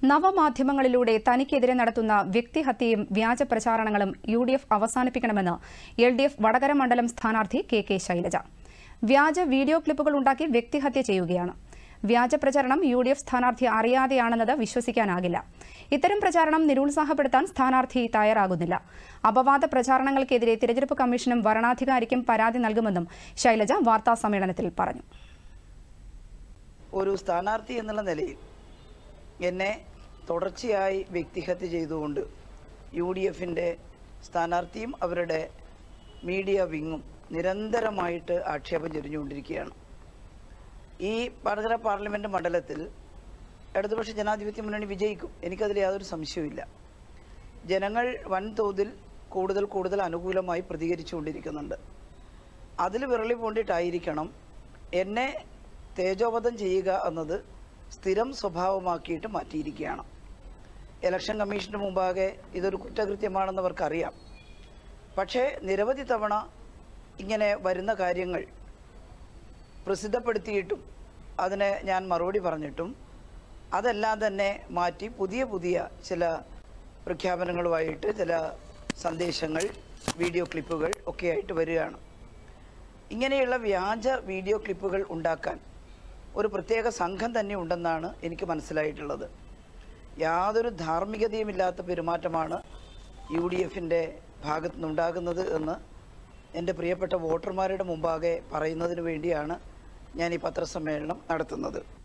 നവമാധ്യമങ്ങളിലൂടെ തനിക്കെതിരെ നടത്തുന്ന വ്യക്തിഹത്യയും വ്യാജ പ്രചാരണങ്ങളും UDF അവസാനിപ്പിക്കണമെന്ന് LDF വടകര മണ്ഡലം സ്ഥാനാർത്ഥി KK ശൈലജ. വ്യാജ വീഡിയോ ക്ലിപ്പുകൾ ഉണ്ടാക്കി വ്യക്തിഹത്യ ചെയ്യുകയാണ്. വ്യാജ പ്രചാരണം UDF സ്ഥാനാർത്ഥി അറിയാതെയാണെന്നത് വിശ്വസിക്കാനാകില്ല. ഇത്തരം പ്രചാരണം നിരുത്സാഹപ്പെടുത്താൻ സ്ഥാനാർത്ഥി തയ്യാറാകുന്നില്ല. അപവാദ പ്രചാരണങ്ങൾക്കെതിരെ തിരഞ്ഞെടുപ്പ് കമ്മീഷനും വരണാധികാരിക്കും പരാതി നൽകുമെന്നും ശൈലജ വാർത്താസമ്മേളനത്തിൽ പറഞ്ഞു. ഒരു സ്ഥാനാർത്ഥി എന്നുള്ള നിലയിൽ എന്നെ തുടർച്ചയായി വ്യക്തിഹത്യ ചെയ്തുകൊണ്ട് UDFന്റെ സ്ഥാനാർത്ഥിയും അവരുടെ മീഡിയ വിങ്ങും നിരന്തരമായിട്ട് ആക്ഷേപം ചൊരിഞ്ഞുകൊണ്ടിരിക്കുകയാണ്. ഈ വടകര പാർലമെന്റ് മണ്ഡലത്തിൽ ഇടതുപക്ഷ ജനാധിപത്യ മുന്നണി വിജയിക്കും. എനിക്കതിൽ യാതൊരു സംശയവുമില്ല. ജനങ്ങൾ വൻതോതിൽ കൂടുതൽ അനുകൂലമായി പ്രതികരിച്ചുകൊണ്ടിരിക്കുന്നുണ്ട്. അതിൽ വിരളി പൂണ്ടിട്ടായിരിക്കണം എന്നെ തേജോവധം ചെയ്യുക എന്നത് സ്ഥിരം സ്വഭാവമാക്കിയിട്ട് മാറ്റിയിരിക്കുകയാണ്. ഇലക്ഷൻ കമ്മീഷന് മുമ്പാകെ ഇതൊരു കുറ്റകൃത്യമാണെന്നവർക്കറിയാം. പക്ഷേ നിരവധി തവണ ഇങ്ങനെ വരുന്ന കാര്യങ്ങൾ പ്രസിദ്ധപ്പെടുത്തിയിട്ടും അതിനെ ഞാൻ മറുപടി പറഞ്ഞിട്ടും അതെല്ലാം തന്നെ മാറ്റി പുതിയ ചില പ്രഖ്യാപനങ്ങളുമായിട്ട് ചില സന്ദേശങ്ങൾ, വീഡിയോ ക്ലിപ്പുകൾ ഒക്കെ ആയിട്ട് വരികയാണ്. ഇങ്ങനെയുള്ള വ്യാജ വീഡിയോ ക്ലിപ്പുകൾ ഉണ്ടാക്കാൻ ഒരു പ്രത്യേക സംഘം തന്നെ ഉണ്ടെന്നാണ് എനിക്ക് മനസ്സിലായിട്ടുള്ളത്. യാതൊരു ധാർമ്മികതയുമില്ലാത്ത പെരുമാറ്റമാണ് UDFന്റെ ഭാഗത്തു നിന്നുണ്ടാകുന്നത് എന്ന് എൻ്റെ പ്രിയപ്പെട്ട വോട്ടർമാരുടെ മുമ്പാകെ പറയുന്നതിന് വേണ്ടിയാണ് ഞാൻ ഈ പത്രസമ്മേളനം നടത്തുന്നത്.